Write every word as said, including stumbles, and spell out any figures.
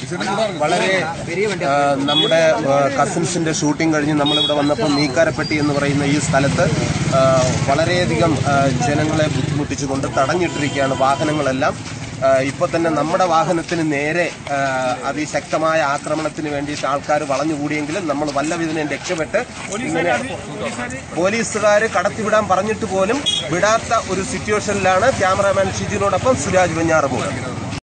വളരെ നമ്മുടെ കസിൻസിന്റെ ഷൂട്ടിംഗ് കഴിഞ്ഞ് നമ്മളിവിടെ വന്നപ്പോൾ നീക്കാരപ്പെട്ടി എന്ന് പറയുന്ന ഈ സ്ഥലത്ത് വളരെയധികം ജനങ്ങളെ ബുദ്ധിമുട്ടിച്ചുകൊണ്ട് തടഞ്ഞിട്ടിരിക്കുകയാണ് വാഹനങ്ങളെല്ലാം. ഇപ്പോൾ തന്നെ നമ്മുടെ വാഹനത്തിന് നേരെ അതിശക്തമായ ആക്രമണത്തിന് വേണ്ടിയിട്ട് ആൾക്കാർ വളഞ്ഞുകൂടിയെങ്കിലും നമ്മൾ വല്ലവിധനെ രക്ഷപ്പെട്ട് ഇങ്ങനെ പോലീസുകാർ കടത്തിവിടാൻ പറഞ്ഞിട്ട് പോലും വിടാത്ത ഒരു സിറ്റുവേഷനിലാണ് ക്യാമറാമാൻ ഷിജിനോടൊപ്പം സുരാജ് വെഞ്ഞാറമൂട്.